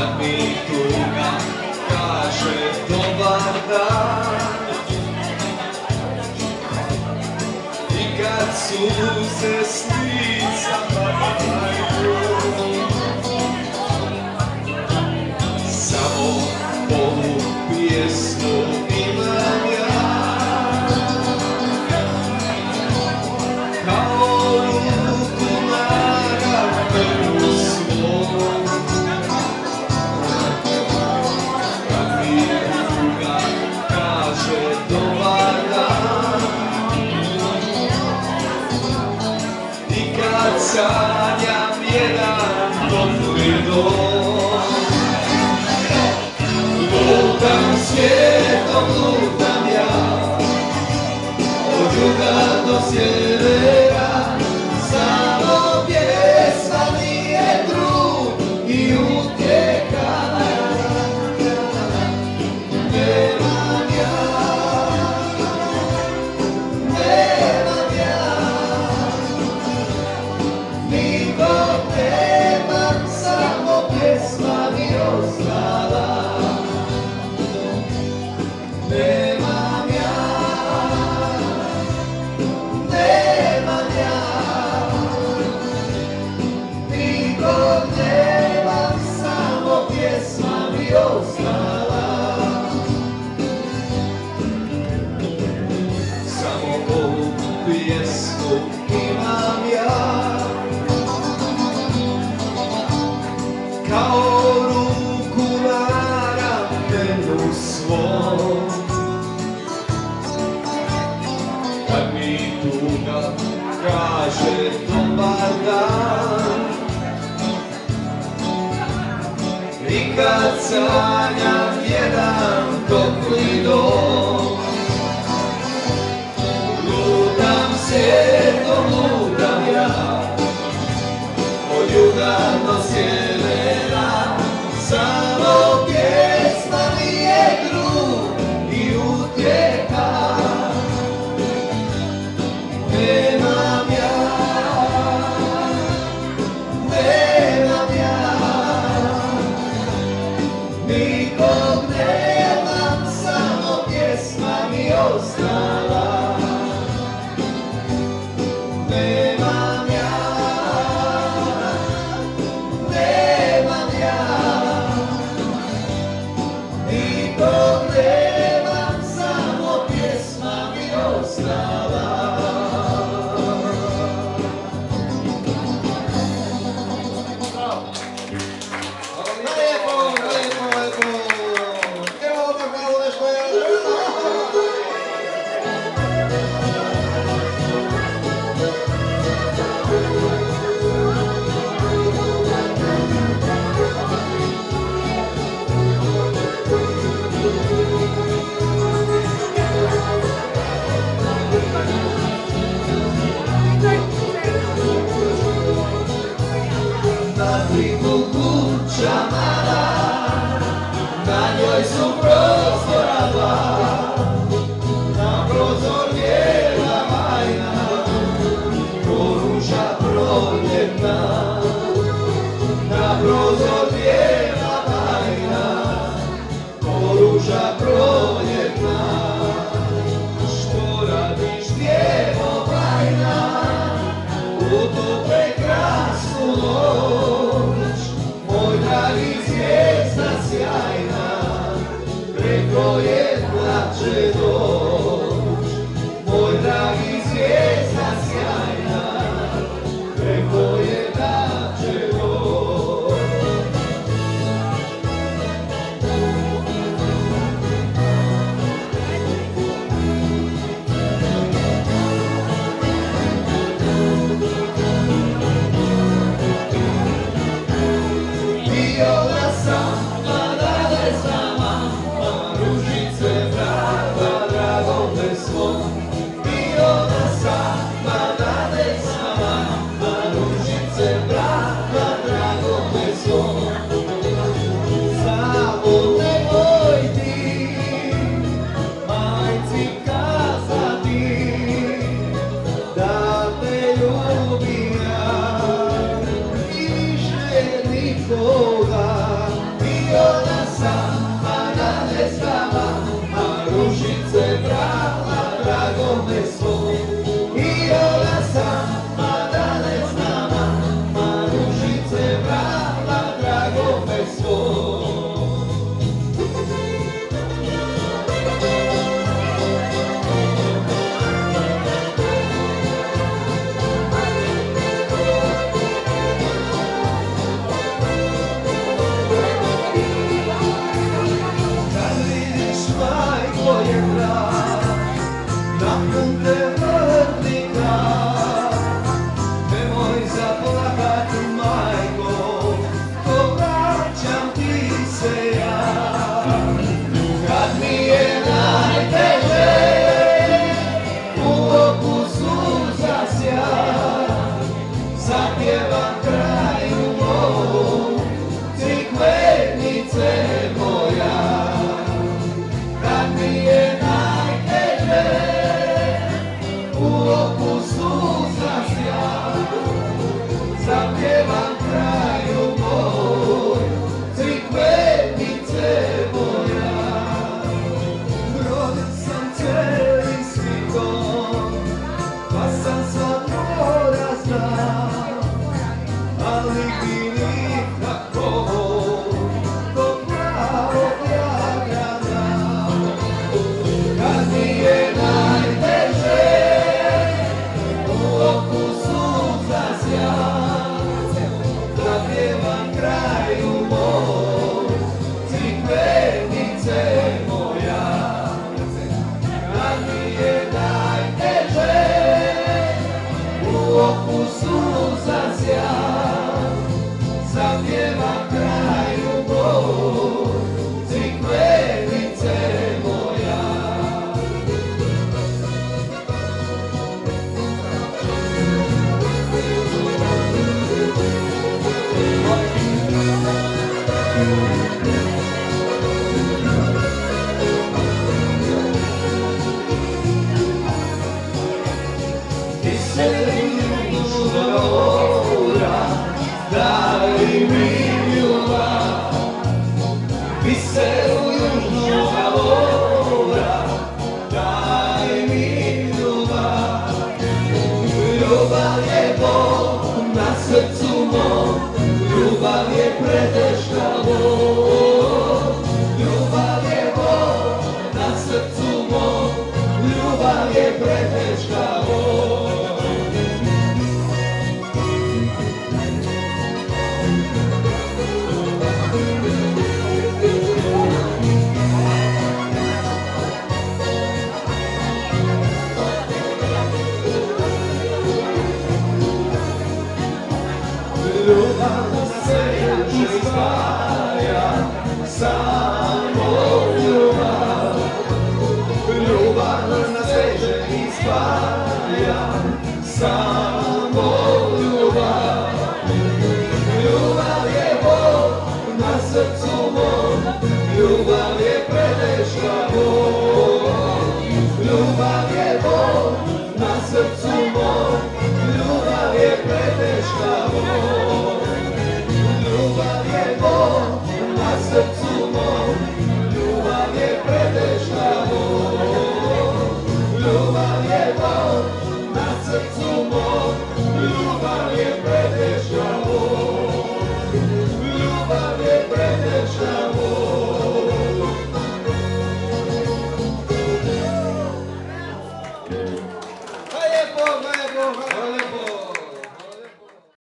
kad mi tuga kaže dobar dan i kad suze s lica padaju, samo ovu pjesmu imam ja, kao ruku na ramenu svom. Kad mi tuga kaže dobar dan i kad sanjam jedan topli dom, lutam svijetom, lutam ja, od juga do sjevera, samo pjesma mi je trud i utjeka. Nemam ja, nikog nemam, samo pjesma mi ostala. Nemam ja, nikog nemam, samo pjesma mi ostala. Samo ovu pjesmu imam ja, kao ruku na ramenu svom. Kad mi tuga kaže dobar dan i kad sanjam jedan topli dom, lutam svijetom, lutam ja, od juga do sjevera, samo pjesma mi je drug i utjeka. Nemam ja, nikog nemam, samo pjesma mi ostala. Nemam ja, nikog nemam, samo pjesma mi ostala. Kuća mala, na njoj su prozora dva, na prozor bijela majna, ko ruža proljetna. Na prozor bijela majna, ko ruža proljetna. Što radiš djevo bajna, u tu prekrasnu noć, moj dragi zvijezda sjajna, preko jedna će doć. Moj dragi zvijezda sjajna, preko jedna će doć. Bio da sam, pa da ne sama, ružica Ti se ljubav mora, daj mi ljubav. Ti se ljubav mora, daj mi ljubav. Ljubav je Bog na srcu mom, ljubav je preteška bol. Ljubav je Bog na srcu mom, ljubav je preteška bol. Ljubav nas sveže spaja, samo ljubav. Ljubav nas sveže spaja, samo ljubav. Ljubav je Bog na srcu mom, ljubav je preteška bol. Ljubav je Bog na srcu mom, ljubav je preteška bol. Ljubav je Bog na srcu mom, ljubav je preteška bol.